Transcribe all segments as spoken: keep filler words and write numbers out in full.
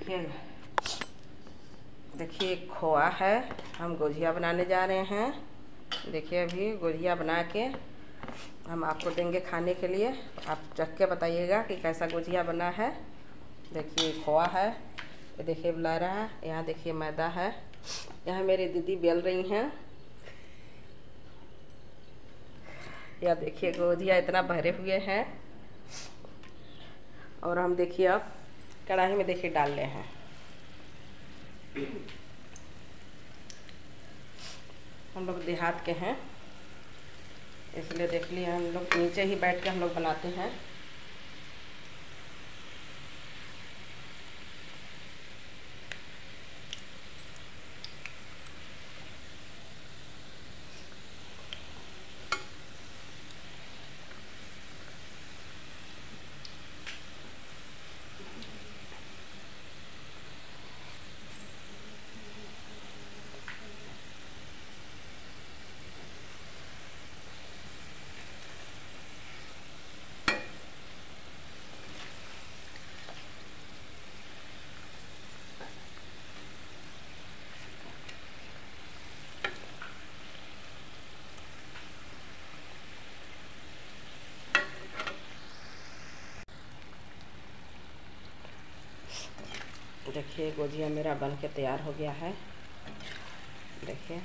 देखिए देखिए खोआ है, हम गुजिया बनाने जा रहे हैं। देखिए अभी गुजिया बना के हम आपको देंगे खाने के लिए। आप चख के बताइएगा कि कैसा गुजिया बना है। देखिए खोआ है, ये देखिए बुला रहा है। यहाँ देखिए मैदा है, यहाँ मेरी दीदी बेल रही हैं। यह देखिए गुजिया इतना भरे हुए हैं और हम देखिए अब कढ़ाई में देखिए डाल रहे हैं। हम लोग देहात के हैं, इसलिए देख लिए हम लोग नीचे ही बैठ के हम लोग बनाते हैं। देखिए गुजिया मेरा बन के तैयार हो गया है। देखिए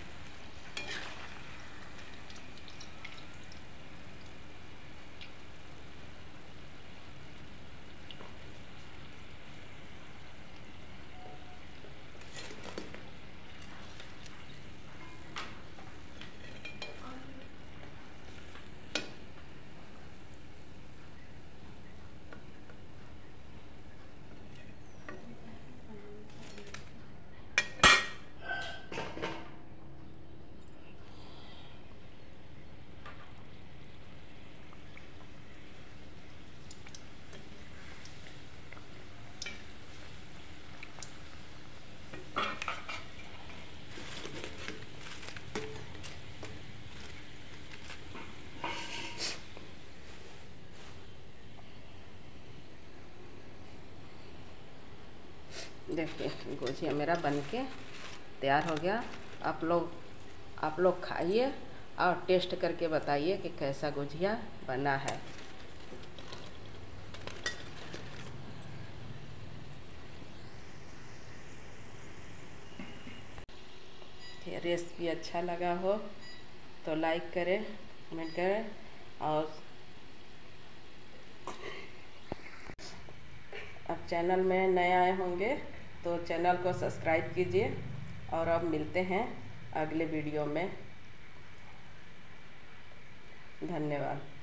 देखिए गुजिया मेरा बन के तैयार हो गया। आप लोग आप लोग खाइए और टेस्ट करके बताइए कि कैसा गुजिया बना है। ये रेसिपी अच्छा लगा हो तो लाइक करें, कमेंट करें और अब चैनल में नए आए होंगे तो चैनल को सब्सक्राइब कीजिए। और अब मिलते हैं अगले वीडियो में। धन्यवाद।